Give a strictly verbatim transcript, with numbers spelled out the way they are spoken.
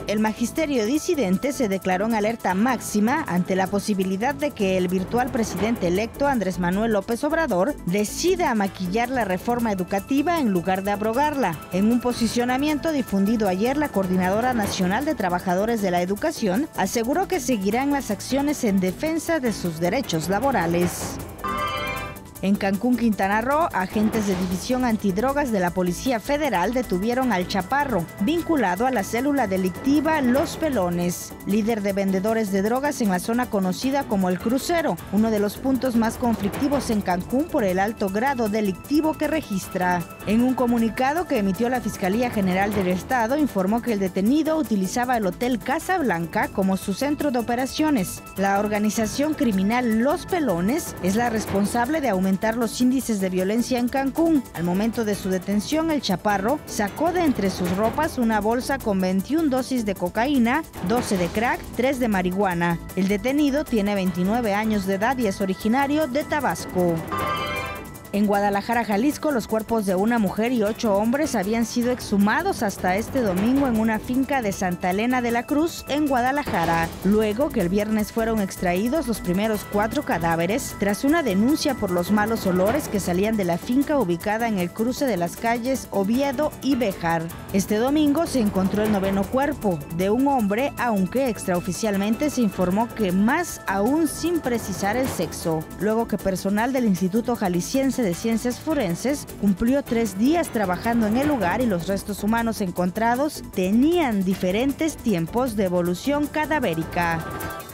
El magisterio disidente se declaró en alerta máxima ante la posibilidad de que el virtual presidente electo Andrés Manuel López Obrador decida maquillar la reforma educativa en lugar de abrogarla. En un posicionamiento difundido ayer, la Coordinadora Nacional de Trabajadores de la Educación aseguró que seguirán las acciones en defensa de sus derechos laborales. En Cancún, Quintana Roo, agentes de División Antidrogas de la Policía Federal detuvieron al Chaparro, vinculado a la célula delictiva Los Pelones, líder de vendedores de drogas en la zona conocida como El Crucero, uno de los puntos más conflictivos en Cancún por el alto grado delictivo que registra. En un comunicado que emitió la Fiscalía General del Estado, informó que el detenido utilizaba el Hotel Casa Blanca como su centro de operaciones. La organización criminal Los Pelones es la responsable de aumentar los índices de violencia en Cancún. Al momento de su detención, el Chaparro sacó de entre sus ropas una bolsa con veintiuna dosis de cocaína, doce de crack, tres de marihuana. El detenido tiene veintinueve años de edad y es originario de Tabasco. En Guadalajara, Jalisco, los cuerpos de una mujer y ocho hombres habían sido exhumados hasta este domingo en una finca de Santa Elena de la Cruz, en Guadalajara, luego que el viernes fueron extraídos los primeros cuatro cadáveres tras una denuncia por los malos olores que salían de la finca ubicada en el cruce de las calles Oviedo y Béjar. Este domingo se encontró el noveno cuerpo, de un hombre, aunque extraoficialmente se informó que más aún sin precisar el sexo, luego que personal del Instituto Jalisciense de Ciencias Forenses cumplió tres días trabajando en el lugar y los restos humanos encontrados tenían diferentes tiempos de evolución cadavérica.